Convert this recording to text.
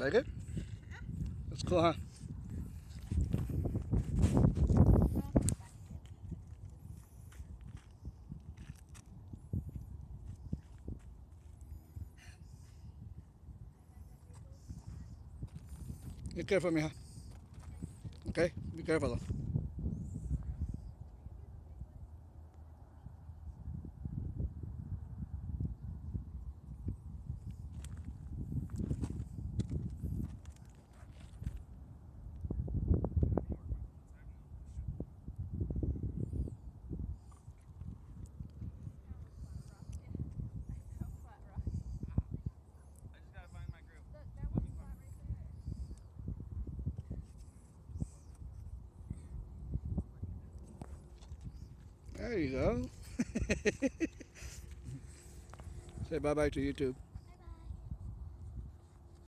Like it? That's cool, huh? Be careful, mija. Okay? Be careful though. There you go. Say bye-bye to YouTube.